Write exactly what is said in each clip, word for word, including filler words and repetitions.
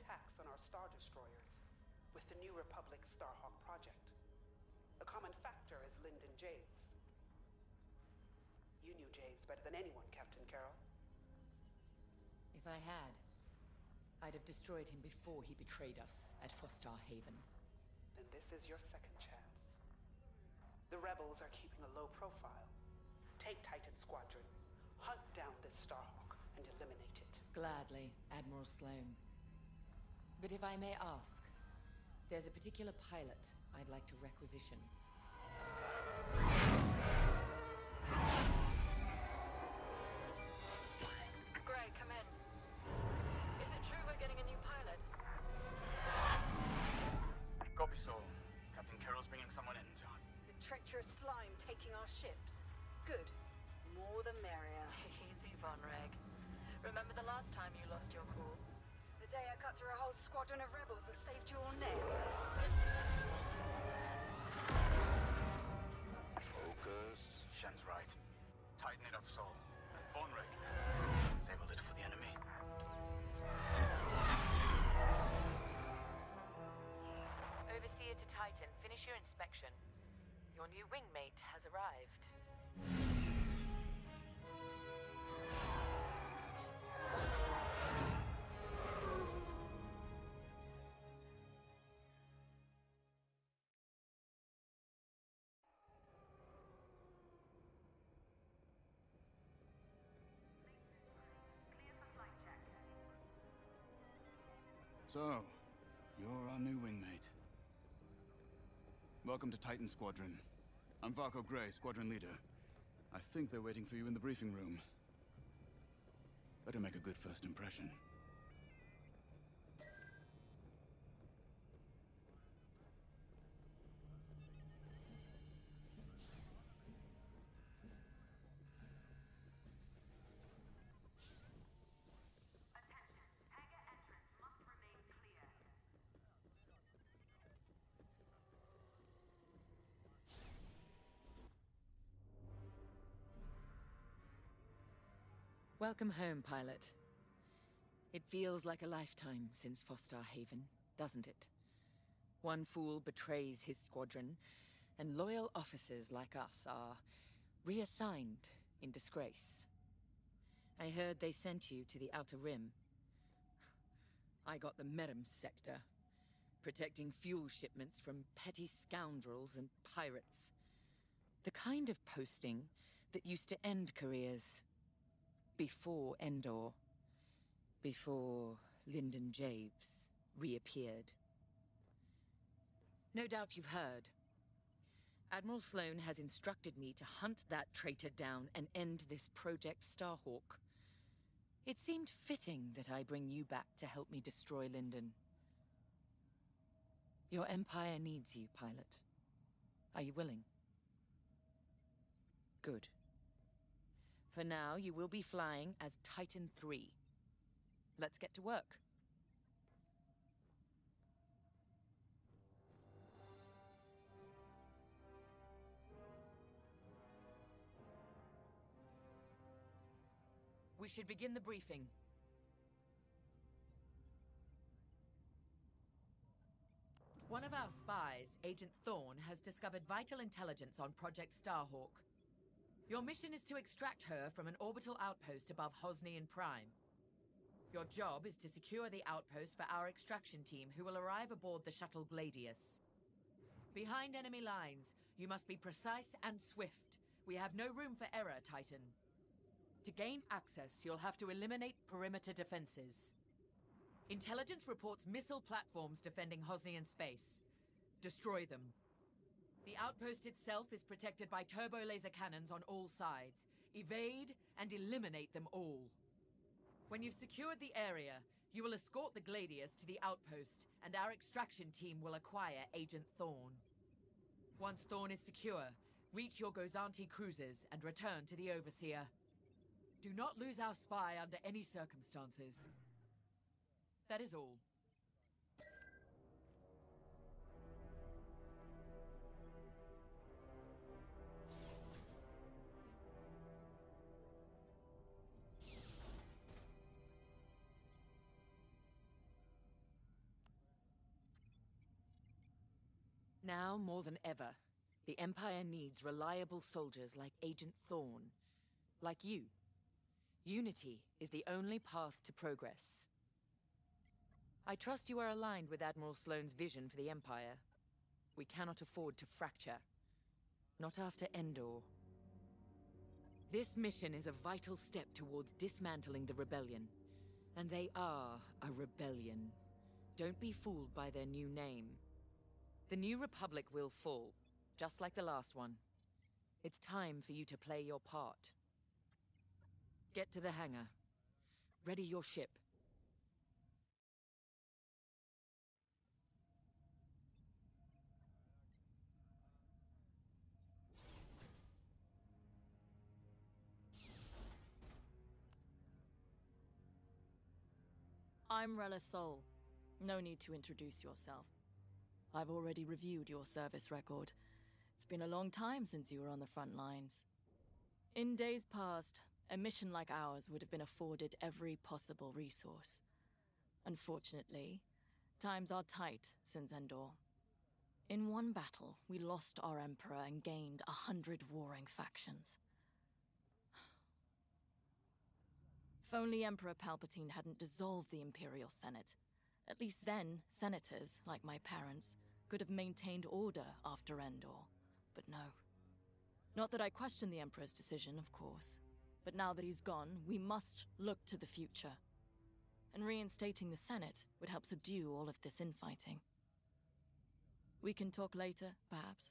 attacks on our Star Destroyers with the New Republic Starhawk project. A common factor is Lyndon Javes. You knew Javes better than anyone, Captain Carroll. If I had, I'd have destroyed him before he betrayed us at Fostar Haven. Then this is your second chance. The rebels are keeping a low profile. Take Titan Squadron, hunt down this Starhawk, and eliminate it. Gladly, Admiral Sloane. But if I may ask, there's a particular pilot I'd like to requisition. Gray, come in. Is it true we're getting a new pilot? Copy, Sol. Captain Carroll's bringing someone in, John. The treacherous slime taking our ships. Good. More the merrier. Easy, Von Reg. Remember the last time you lost your cool? The day I cut through a whole squadron of rebels and saved your neck. Focus. Shen's right. Tighten it up, Sol. And Von Reg, save a little for the enemy. Overseer to Titan, finish your inspection. Your new wingmate has arrived. So, you're our new wingmate. Welcome to Titan Squadron. I'm Varko Grey, Squadron Leader. I think they're waiting for you in the briefing room. Better make a good first impression. Welcome home, pilot. It feels like a lifetime since Fostar Haven, doesn't it? One fool betrays his squadron, and loyal officers like us are reassigned in disgrace. I heard they sent you to the Outer Rim. I got the Merim sector, protecting fuel shipments from petty scoundrels and pirates. The kind of posting that used to end careers. Before Endor. Before Lyndon Javes reappeared. No doubt you've heard. Admiral Sloane has instructed me to hunt that traitor down and end this Project Starhawk. It seemed fitting that I bring you back to help me destroy Lyndon. Your Empire needs you, pilot. Are you willing? Good. For now, you will be flying as Titan three. Let's get to work. We should begin the briefing. One of our spies, Agent Thorne, has discovered vital intelligence on Project Starhawk. Your mission is to extract her from an orbital outpost above Hosnian Prime. Your job is to secure the outpost for our extraction team, who will arrive aboard the shuttle Gladius. Behind enemy lines, you must be precise and swift. We have no room for error, Titan. To gain access, you'll have to eliminate perimeter defenses. Intelligence reports missile platforms defending Hosnian space. Destroy them. The outpost itself is protected by turbo laser cannons on all sides. Evade and eliminate them all. When you've secured the area, you will escort the Gladius to the outpost, and our extraction team will acquire Agent Thorne. Once Thorne is secure, reach your Gozanti cruisers and return to the Overseer. Do not lose our spy under any circumstances. That is all. Now more than ever, the Empire needs reliable soldiers like Agent Thorne. Like you. Unity is the only path to progress. I trust you are aligned with Admiral Sloane's vision for the Empire. We cannot afford to fracture. Not after Endor. This mission is a vital step towards dismantling the rebellion. And they are a rebellion. Don't be fooled by their new name. The New Republic will fall, just like the last one. It's time for you to play your part. Get to the hangar. Ready your ship. I'm Rella Sol. No need to introduce yourself. I've already reviewed your service record. It's been a long time since you were on the front lines. In days past, a mission like ours would have been afforded every possible resource. Unfortunately, times are tight since Endor. In one battle, we lost our Emperor and gained a hundred warring factions. If only Emperor Palpatine hadn't dissolved the Imperial Senate. At least then, senators, like my parents, could have maintained order after Endor. But no. Not that I question the Emperor's decision, of course. But now that he's gone, we must look to the future. And reinstating the Senate would help subdue all of this infighting. We can talk later, perhaps?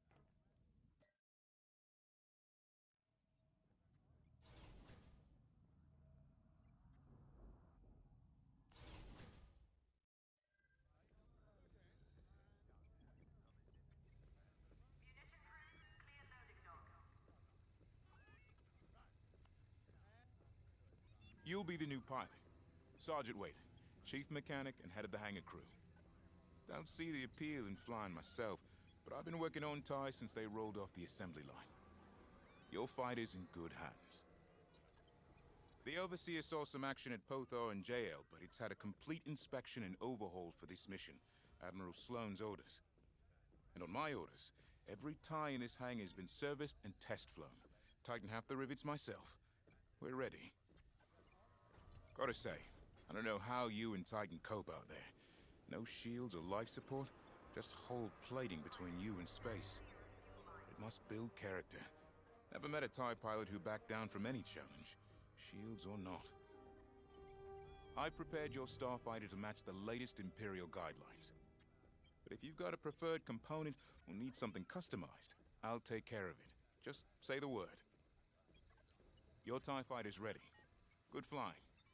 You'll be the new pilot. Sergeant Wade, chief mechanic and head of the hangar crew. Don't see the appeal in flying myself, but I've been working on T I E since they rolled off the assembly line. Your fight is in good hands. The Overseer saw some action at Pothar and J L, but it's had a complete inspection and overhaul for this mission, Admiral Sloane's orders. And on my orders, every tie in this hangar has been serviced and test flown. Tighten half the rivets myself. We're ready. Gotta say, I don't know how you and Titan cope out there. No shields or life support, just whole plating between you and space. It must build character. Never met a TIE pilot who backed down from any challenge, shields or not. I've prepared your starfighter to match the latest Imperial guidelines. But if you've got a preferred component or need something customized, I'll take care of it. Just say the word. Your TIE fighter's ready. Good flying.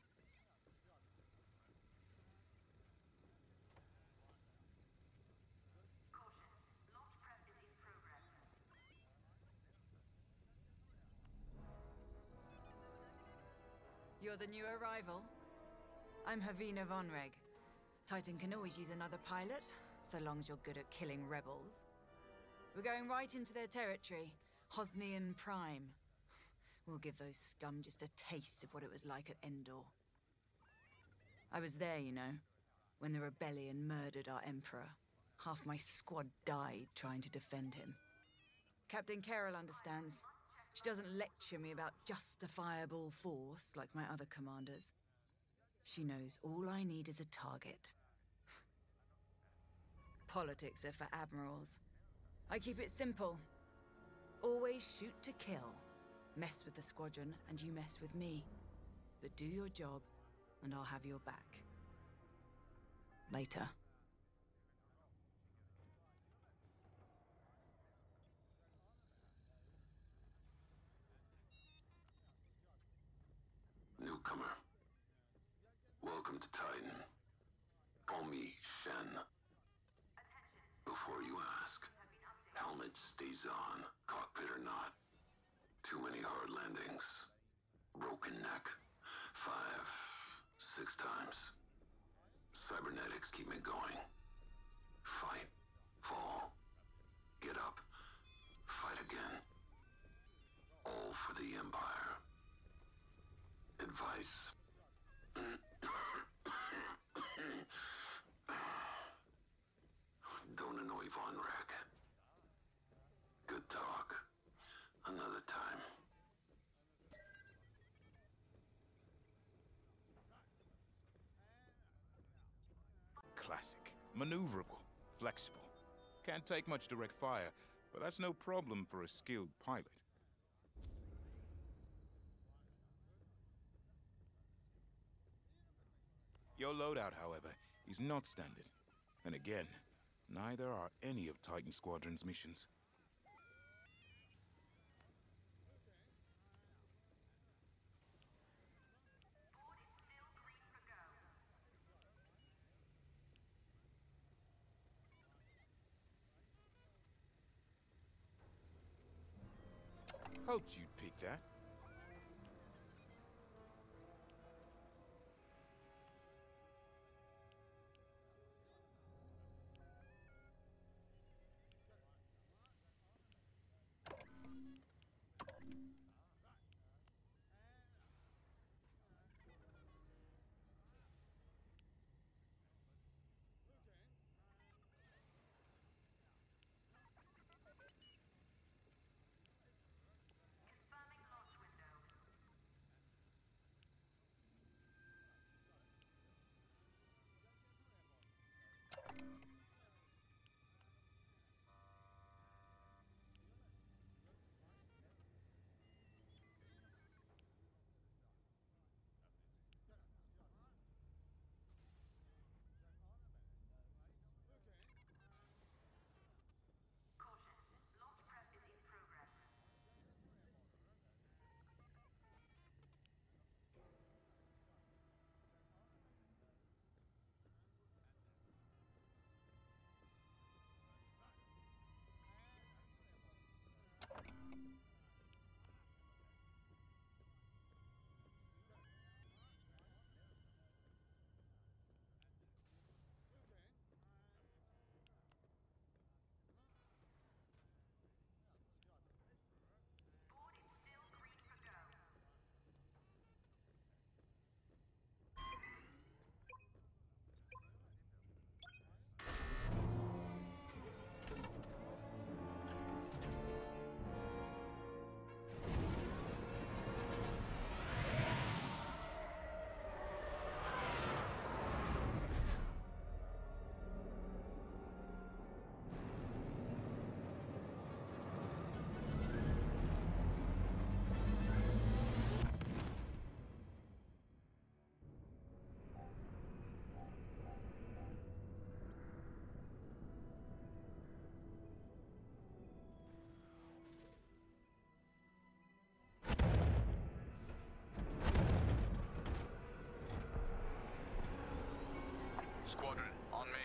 You're the new arrival? I'm Havina Vonreg. Titan can always use another pilot, so long as you're good at killing rebels. We're going right into their territory, Hosnian Prime. We'll give those scum just a taste of what it was like at Endor. I was there, you know, when the rebellion murdered our Emperor. Half my squad died trying to defend him. Captain Carol understands. She doesn't lecture me about justifiable force like my other commanders. She knows all I need is a target. Politics are for admirals. I keep it simple. Always shoot to kill. Mess with the squadron and you mess with me. But do your job and I'll have your back. Later. Newcomer. Welcome to Titan. Call me Shen. Before you ask, helmet stays on, cockpit or not. Too many hard landings. Broken neck. Five, six times. Cybernetics keep me going. Fight, fall, get up, fight again. All for the Empire. Advice. Don't annoy Vonreg. classic. Maneuverable, flexible. Can't take much direct fire, but that's no problem for a skilled pilot. Your loadout, however, is not standard. And again, neither are any of Titan Squadron's missions. Hoped you'd pick that. Squadron, on me.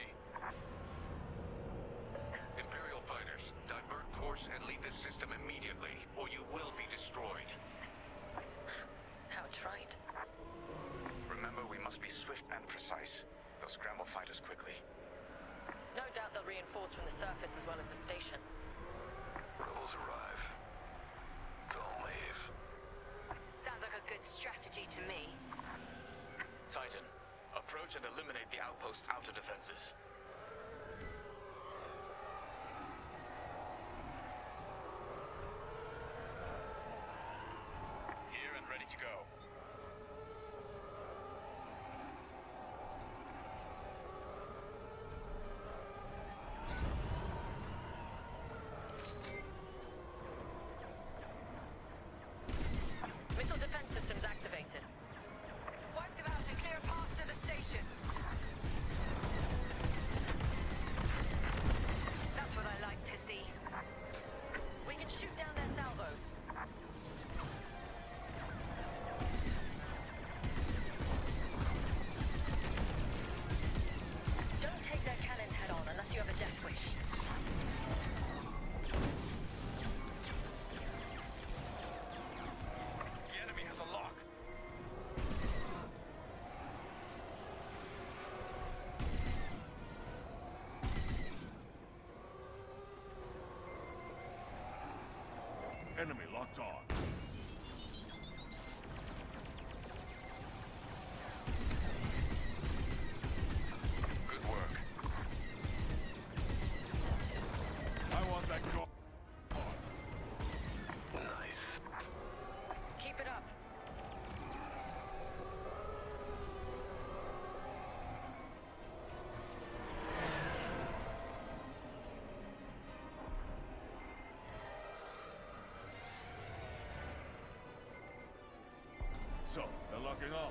Imperial fighters, divert course and leave this system immediately, or you will be destroyed. How trite. Remember, we must be swift and precise. They'll scramble fighters quickly. No doubt they'll reinforce from the surface as well as the station. Rebels arrive. Don't leave. Sounds like a good strategy to me. Titan, approach and eliminate the outpost's outer defenses. Here and ready to go. Missile defense systems activated. Wipe them out to clear a path to the station. That's what I like to see. We can shoot down their salvos. Don't take their cannons head on unless you have a death wish. The enemy has a lock. Enemy locked on. Good work. I want that go. Nice. Keep it up. So, they're locking on.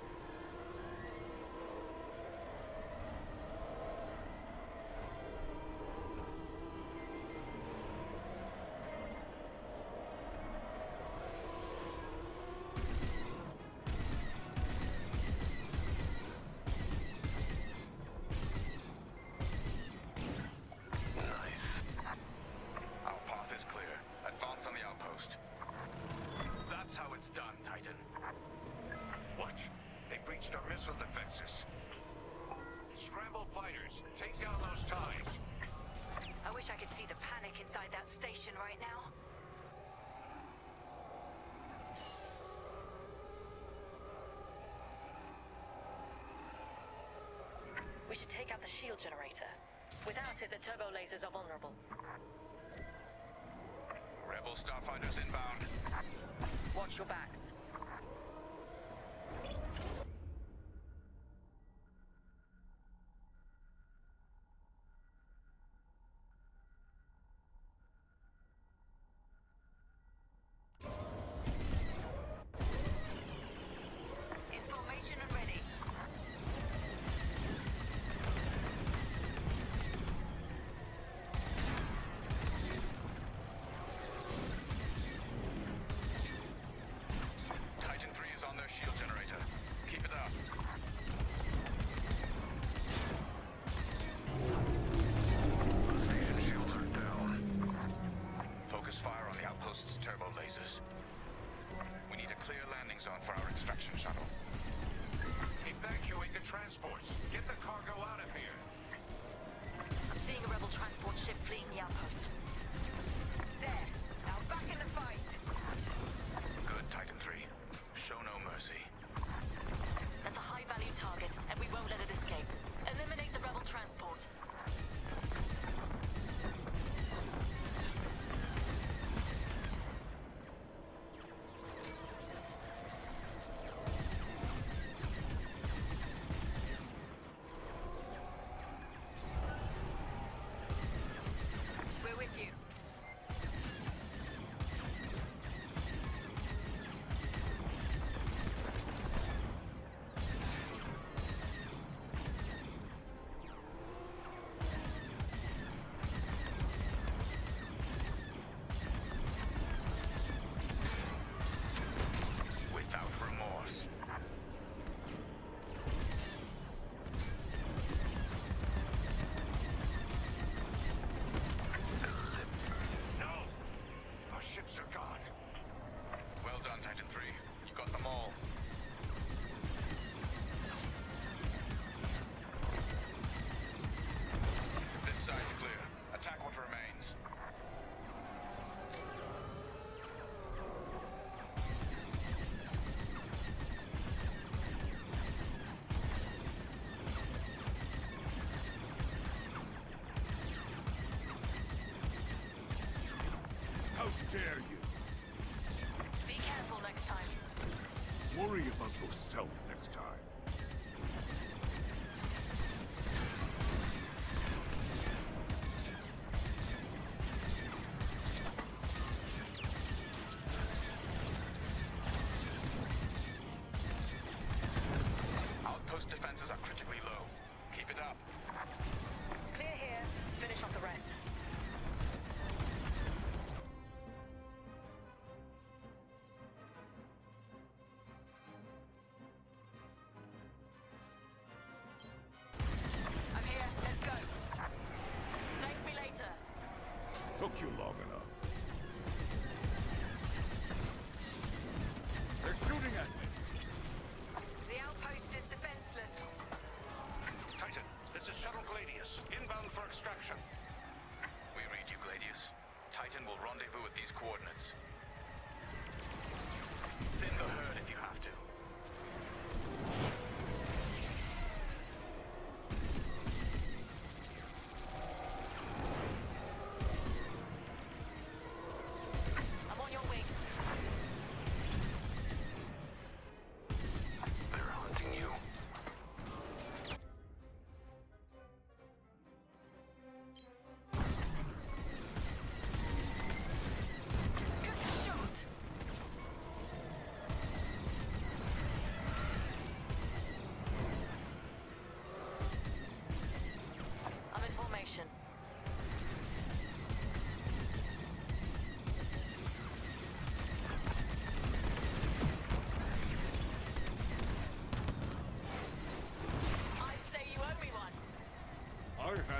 That's how it's done, Titan. What? They breached our missile defenses. Scramble fighters, take down those ties. I wish I could see the panic inside that station right now. We should take out the shield generator. Without it, the turbo lasers are vulnerable. Rebel starfighters inbound. Watch your backs. Information and ready. Titan three is on their shield generator. Keep it up. Station shields are down. Focus fire on the outpost's turbo lasers. We need a clear landing zone for our extraction shuttle. Evacuate the transports. Get the cargo out of here. I'm seeing a rebel transport ship fleeing the outpost. There. Now back in the fight. Good, Titan three. Show no mercy. That's a high-value target, and we won't let it escape. Eliminate the rebel transport. We're with you. Without remorse. No! Our ships are gone. Well done, Titan three. You got them all. This side's clear. Attack what remains. How dare you? Be careful next time. Worry about yourself next time. Outpost defenses are critically low. Keep it up. Clear here. Finish off the rest.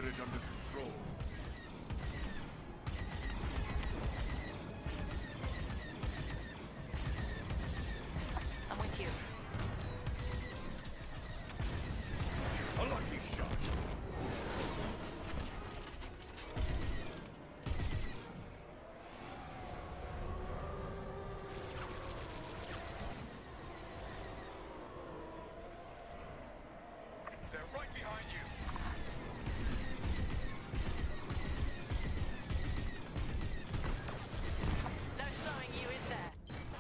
it under control. I'm with you. A lucky shot. They're right behind you. No slowing you, is there?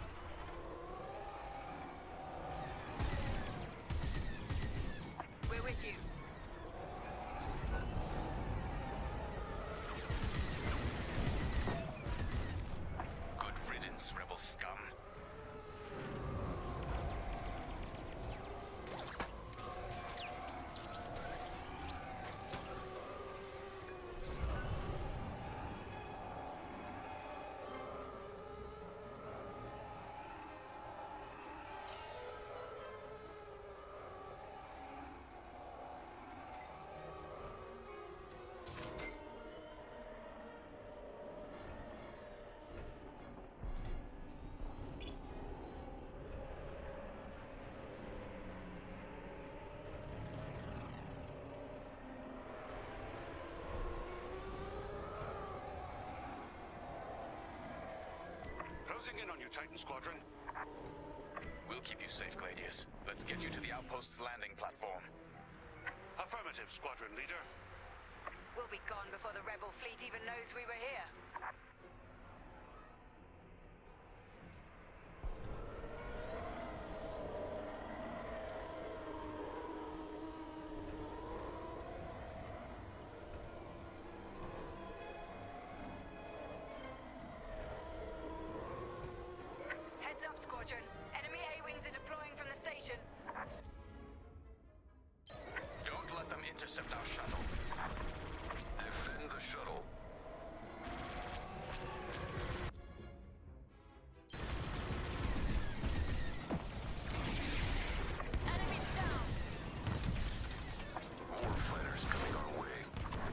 We're with you. Good riddance, rebel scum. Closing in on you, Titan Squadron. We'll keep you safe, Gladius. Let's get you to the outpost's landing platform. Affirmative, Squadron Leader. We'll be gone before the rebel fleet even knows we were here. Heads up, Squadron. Enemy A-Wings are deploying from the station. Don't let them intercept our shuttle. Defend the shuttle. Enemies down! More fighters coming our way.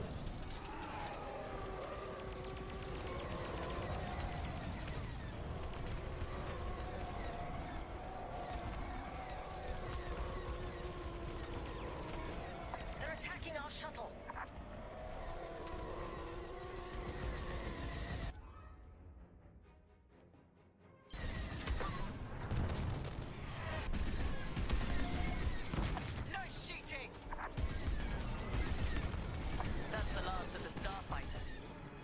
They're attacking our shuttle. Nice shooting! That's the last of the starfighters.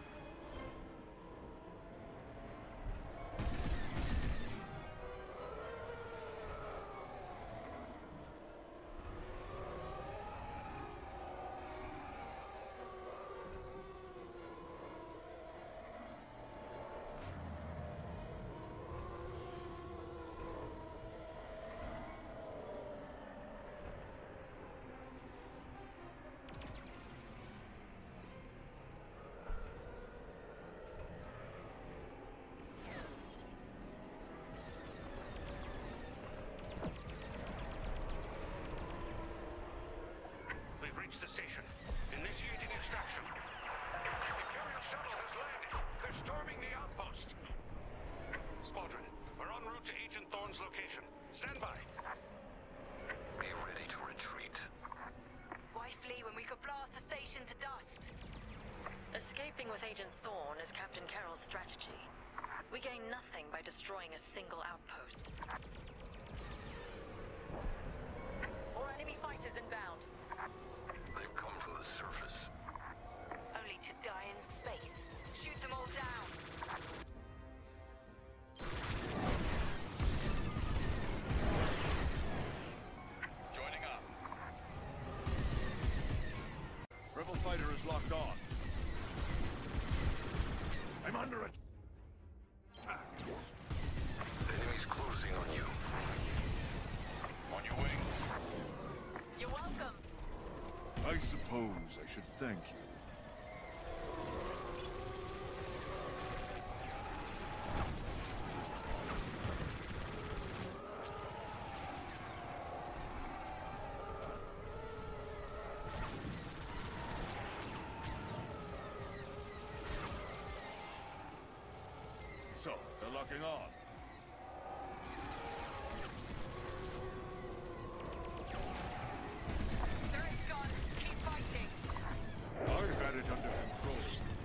We've reached the station. Initiating extraction. Imperial shuttle has landed. They're storming the outpost. Squadron, we're en route to Agent Thorne's location. Stand by. Be ready to retreat. Why flee when we could blast the station to dust? Escaping with Agent Thorne is Captain Carroll's strategy. We gain nothing by destroying a single outpost. More enemy fighters inbound. They've come from the surface. Only to die in space. Shoot them all down. Joining up. Rebel fighter is locked on. I'm under attack. Enemies closing on you. On your wing. You're welcome. I suppose I should thank you. so. They're locking on. Turret's gone. Keep fighting. I had it under control.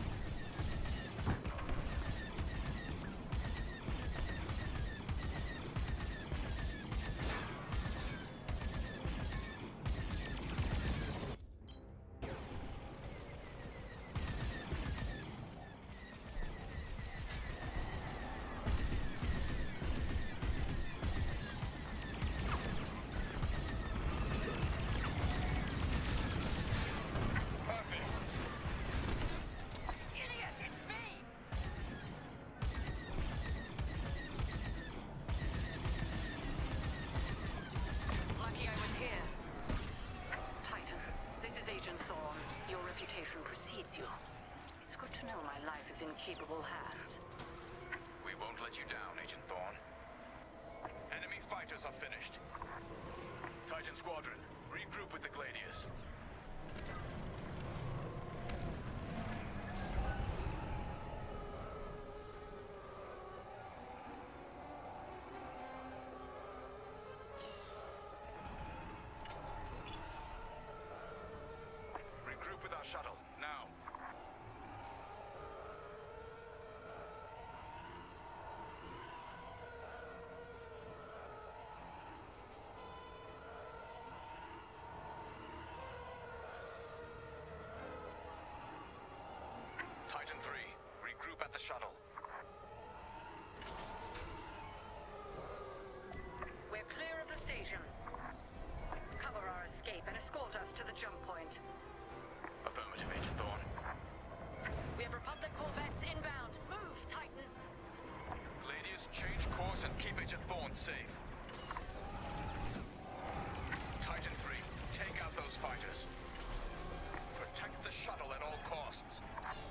Capable hands. We won't let you down, Agent Thorne. Enemy fighters are finished. Titan Squadron, regroup with the Gladius. Regroup with our shuttle, now. Titan three, regroup at the shuttle. We're clear of the station. Cover our escape and escort us to the jump point. Affirmative, Agent Thorne. We have Republic corvettes inbound. Move, Titan! Gladius, change course and keep Agent Thorne safe. Titan three, take out those fighters. Protect the shuttle at all costs.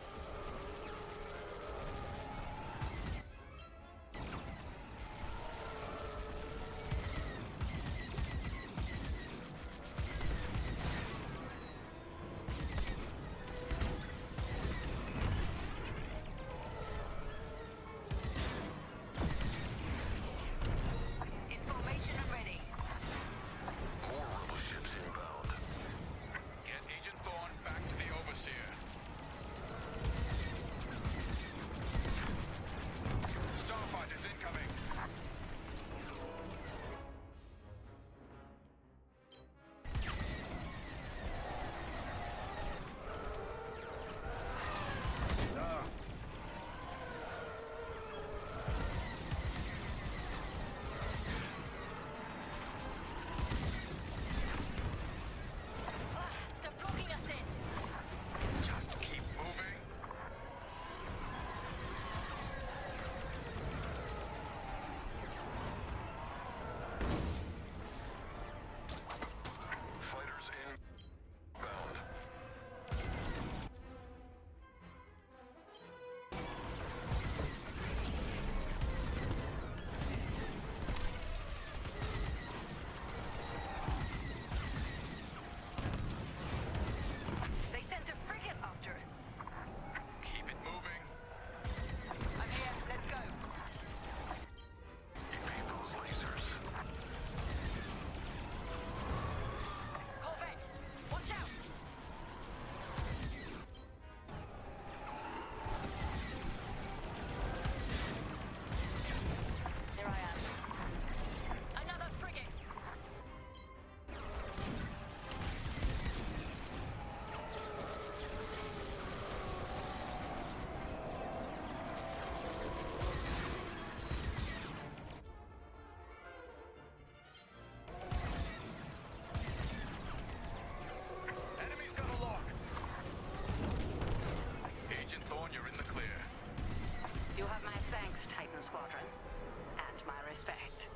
Titan Squadron, and my respect.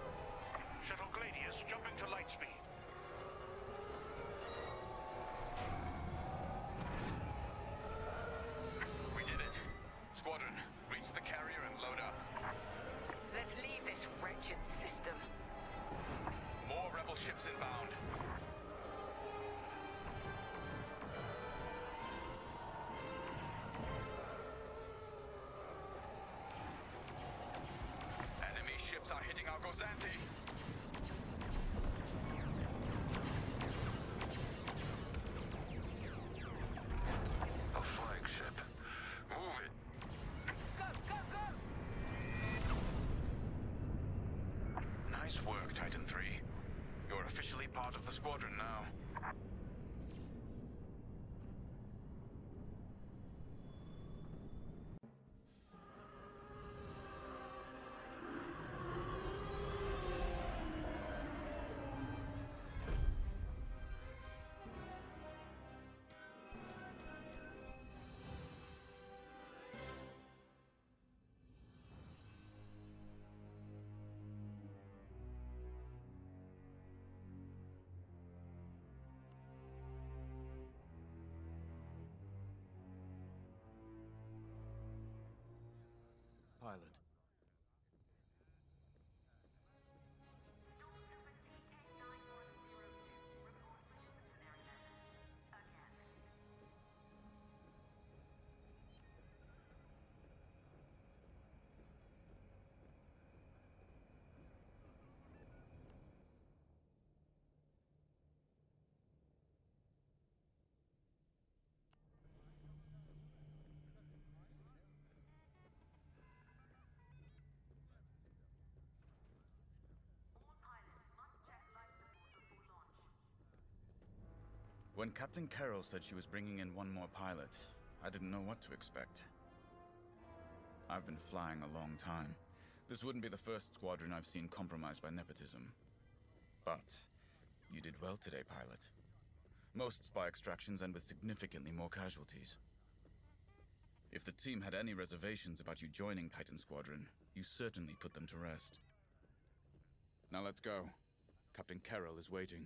Shuttle Gladius, jumping to lightspeed. We did it. Squadron, reach the carrier and load up. Let's leave this wretched system. More rebel ships inbound. ships are hitting our Gozanti. A flagship. Move it. Go, go, go! Nice work, Titan three. You're officially part of the squadron now. Pilot. When Captain Carroll said she was bringing in one more pilot, I didn't know what to expect. I've been flying a long time. This wouldn't be the first squadron I've seen compromised by nepotism. But you did well today, pilot. Most spy extractions end with significantly more casualties. If the team had any reservations about you joining Titan Squadron, you certainly put them to rest. Now let's go. Captain Carroll is waiting.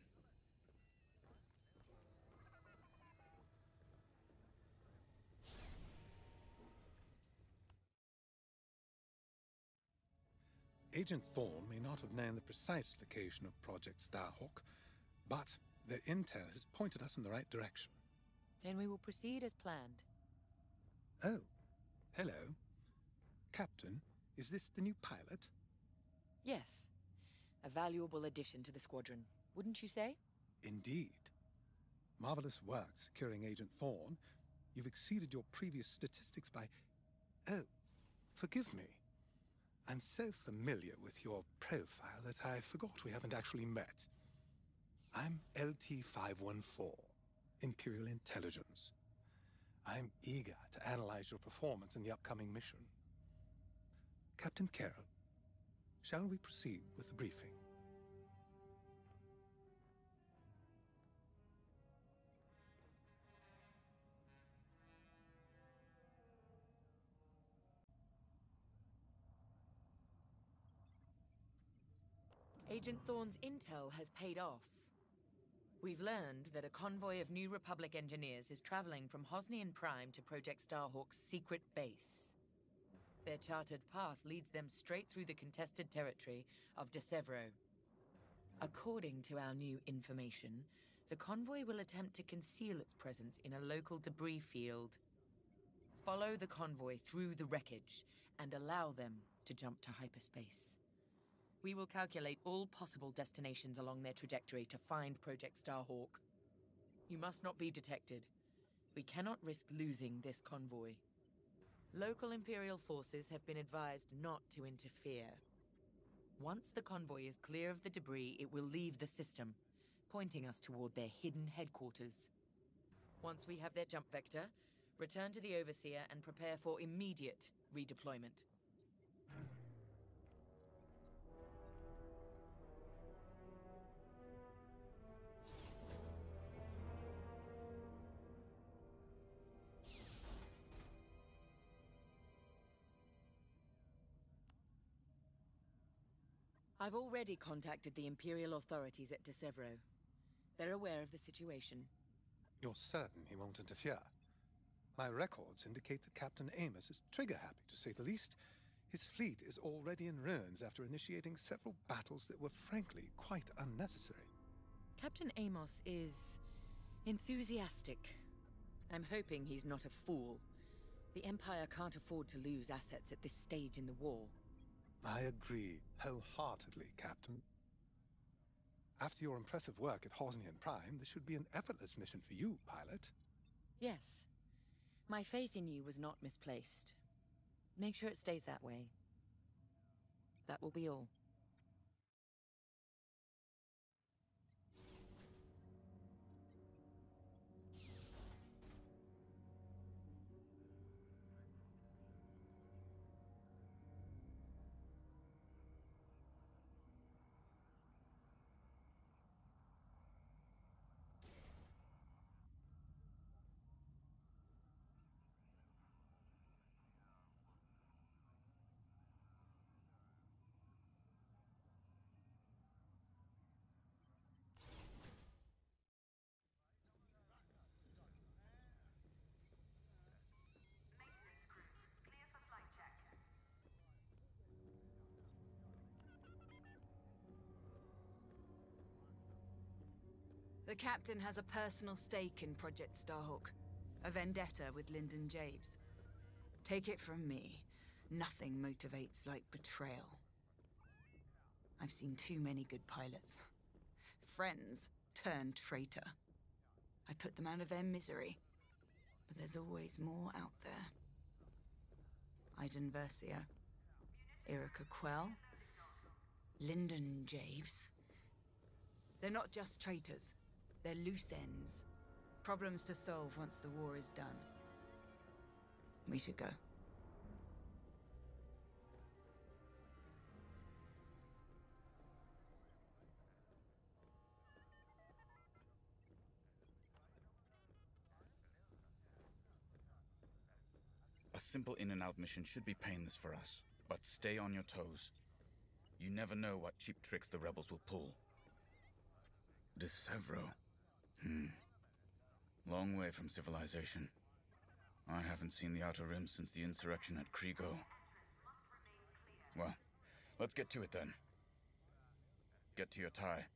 Agent Thorne may not have known the precise location of Project Starhawk, but their intel has pointed us in the right direction. Then we will proceed as planned. Oh, hello. Captain, is this the new pilot? Yes. A valuable addition to the squadron, wouldn't you say? Indeed. Marvelous work securing Agent Thorne. You've exceeded your previous statistics by... Oh, forgive me. I'm so familiar with your profile that I forgot we haven't actually met. I'm L T five one four, Imperial Intelligence. I'm eager to analyze your performance in the upcoming mission. Captain Carroll, shall we proceed with the briefing? Agent Thorne's intel has paid off. We've learned that a convoy of New Republic engineers is traveling from Hosnian Prime to Project Starhawk's secret base. Their charted path leads them straight through the contested territory of De Severo. According to our new information, the convoy will attempt to conceal its presence in a local debris field. Follow the convoy through the wreckage and allow them to jump to hyperspace. We will calculate all possible destinations along their trajectory to find Project Starhawk. You must not be detected. We cannot risk losing this convoy. Local Imperial forces have been advised not to interfere. Once the convoy is clear of the debris, it will leave the system, pointing us toward their hidden headquarters. Once we have their jump vector, return to the Overseer and prepare for immediate redeployment. I've already contacted the Imperial authorities at De Severo. They're aware of the situation. You're certain he won't interfere? My records indicate that Captain Amos is trigger-happy, to say the least. His fleet is already in ruins after initiating several battles that were frankly quite unnecessary. Captain Amos is... enthusiastic. I'm hoping he's not a fool. The Empire can't afford to lose assets at this stage in the war. I agree wholeheartedly, Captain. After your impressive work at Hosnian Prime, this should be an effortless mission for you, pilot. Yes. My faith in you was not misplaced. Make sure it stays that way. That will be all. The Captain has a personal stake in Project Starhawk. A vendetta with Lyndon Javes. Take it from me, nothing motivates like betrayal. I've seen too many good pilots. Friends turned traitor. I put them out of their misery. But there's always more out there. Iden Versio, Erica Quell, Lyndon Javes. They're not just traitors. They're loose ends. Problems to solve once the war is done. We should go. A simple in and out mission should be painless for us, but stay on your toes. You never know what cheap tricks the rebels will pull. Decevro. Hmm. Long way from civilization. I haven't seen the Outer Rim since the insurrection at Kriego. Well, let's get to it then. Get to your tie.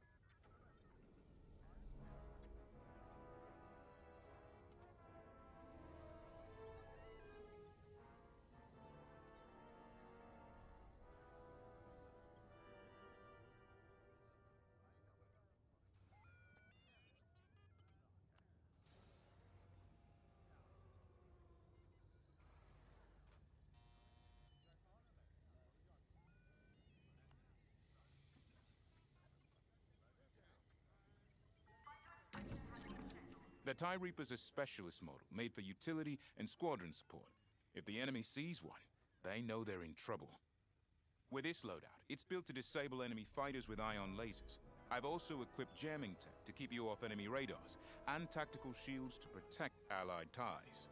The TIE Reaper's a specialist model, made for utility and squadron support. If the enemy sees one, they know they're in trouble. With this loadout, it's built to disable enemy fighters with ion lasers. I've also equipped jamming tech to keep you off enemy radars, and tactical shields to protect Allied TIEs.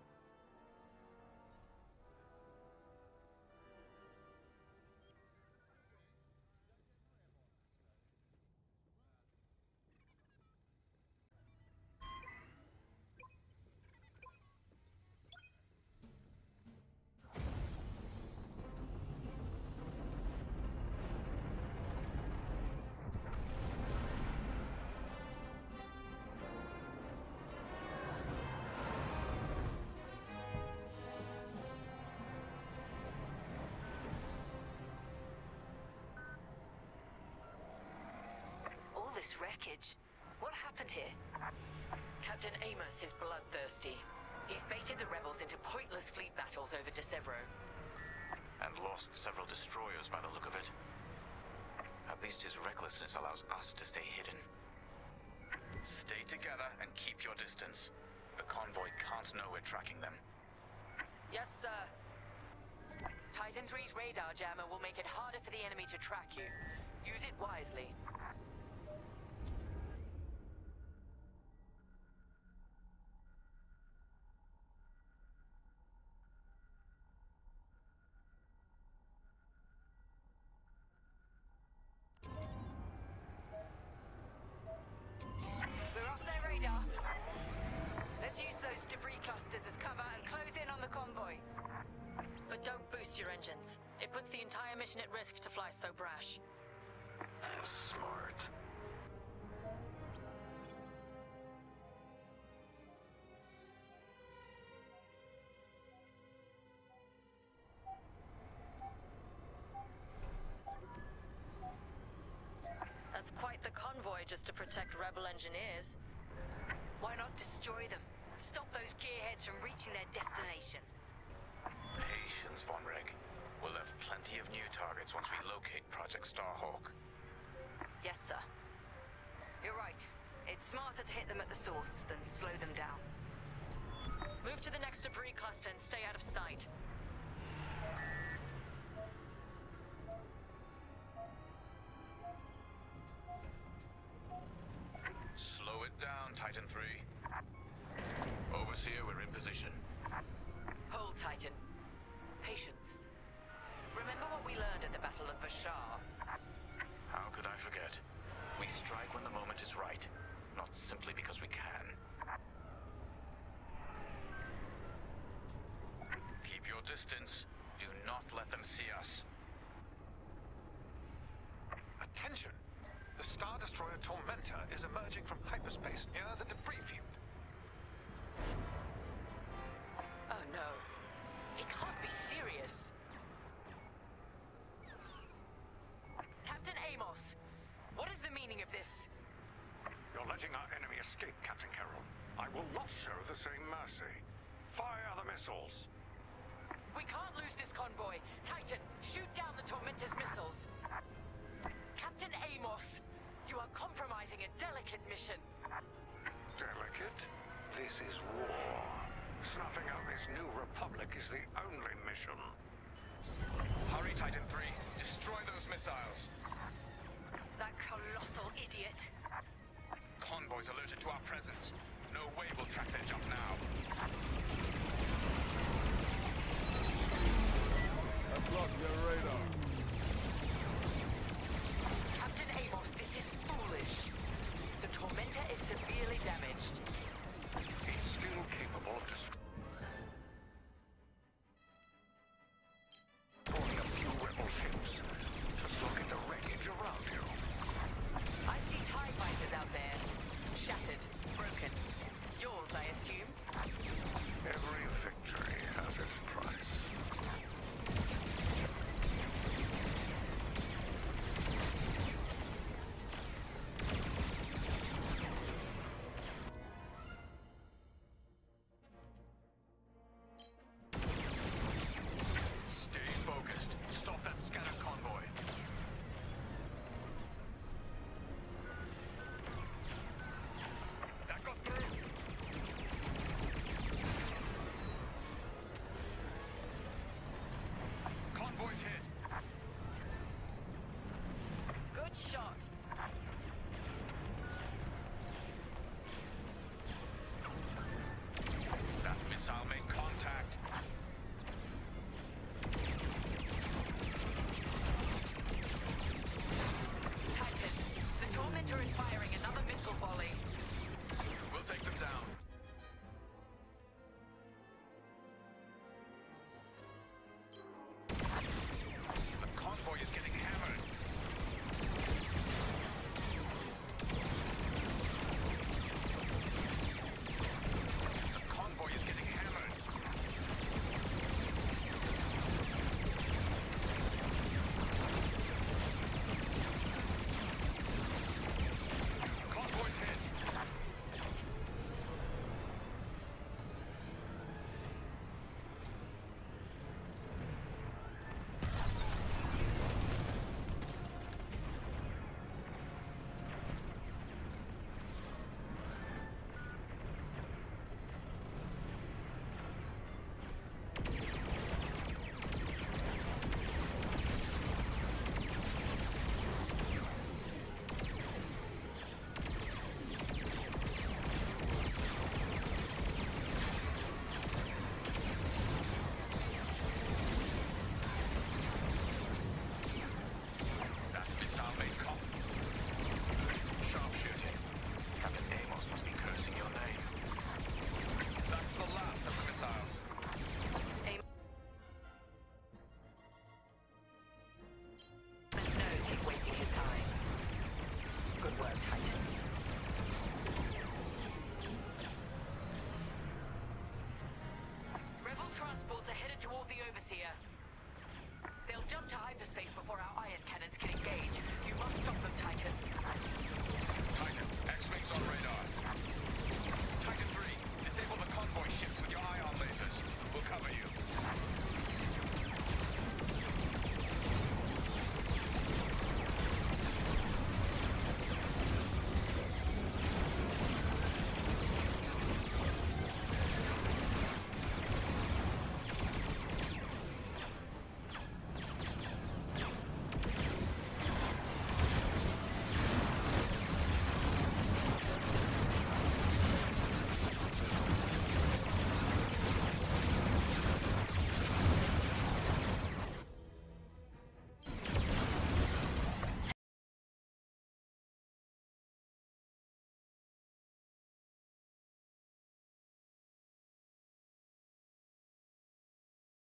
This wreckage. What happened here? Captain Amos is bloodthirsty. He's baited the rebels into pointless fleet battles over Decevro. And lost several destroyers by the look of it. At least his recklessness allows us to stay hidden. Stay together and keep your distance. The convoy can't know we're tracking them. Yes, sir. Titan three's radar jammer will make it harder for the enemy to track you. Use it wisely. It puts the entire mission at risk to fly so brash. Smart. Probably just to protect rebel engineers. Why not destroy them and stop those gearheads from reaching their destination? Patience, Vonreg. We'll have plenty of new targets once we locate Project Starhawk. Yes, sir. You're right. It's smarter to hit them at the source than slow them down. Move to the next debris cluster and stay out of sight. Slow it down, Titan three. Overseer, we're in position. Hold, Titan. Patience. Remember what we learned at the Battle of Vashar? How could I forget? We strike when the moment is right, not simply because we can. Keep your distance. Do not let them see us. Attention! The Star Destroyer Tormentor is emerging from hyperspace near the debris field. Oh no. He can't be serious. Captain Amos, what is the meaning of this? You're letting our enemy escape, Captain Carroll. I will not show the same mercy. Fire the missiles. We can't lose this convoy. Titan, shoot down the Tormentor's missiles. Captain Amos, you are compromising a delicate mission. Delicate? This is war. Snuffing out this new republic is the only mission. Hurry, Titan three. Destroy those missiles. That colossal idiot. Convoys alerted to our presence. No way we'll track their jump now. I've blocked their radar. Captain Amos, this is foolish. The Tormentor is severely damaged. He's still capable of destroying a few rebel ships. Just look at the wreckage around you. I see TIE fighters out there. Shattered, broken. Yours, I assume? Every victory has its price. Stay focused. Stop that scatter convoy. That got through. Convoy's hit. Good shot. That missile made contact. Titan, the Tormentor is firing another missile volley. We'll take them down. The convoy is getting hammered. The convoy is getting hammered. Convoy's hit. That missile made con- Sharpshooting. Captain Amos must be cursing your name. That's the last of the missiles. Amos knows he's wasting his time. Good work, Titan. Rebel transports are headed toward the Overseer. They'll jump to hyperspace before